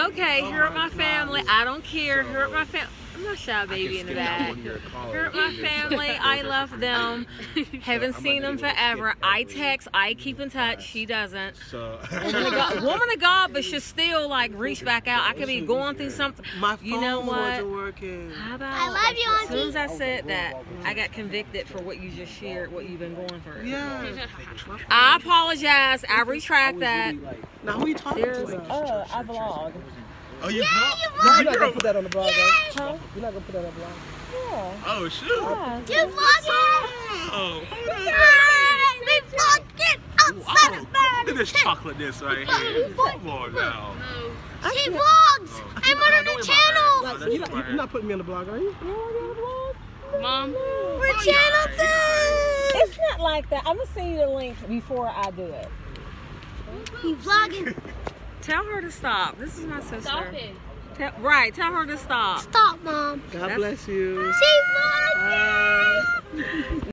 Okay, hurt my family. I don't care. Hurt my family. I'm not shy baby into that. Hurt my family. I love them. Haven't seen them forever. I text. I keep in touch. She doesn't. Woman of God, but she still like reach back out. I could be going through something. My phone you know what? wasn't working. How about I love you, Auntie. as soon as I said that, I got convicted for what you just shared, what you've been going through. Yeah. I apologize. I retract that. Now who you talking There's to? I vlog. Oh, you Yeah, vlog? you You're vlog. not gonna put that on the blog, right? Huh? You're not gonna put that on the blog. Yeah. Oh, shoot. Yeah. You vlogging? Oh, We vlogging outside of look at this chocolateeness right here. Come on now. She vlogs. I'm on the channel. Oh, You're that's not, you're not putting me on the blog, are you? Mom. We're channel 2. It's not like that. I'm gonna send you the link before I do it. You vlogging. Tell her to stop. This is my sister. Stop it. Tell her to stop. Stop, Mom. God bless you. She vlogs.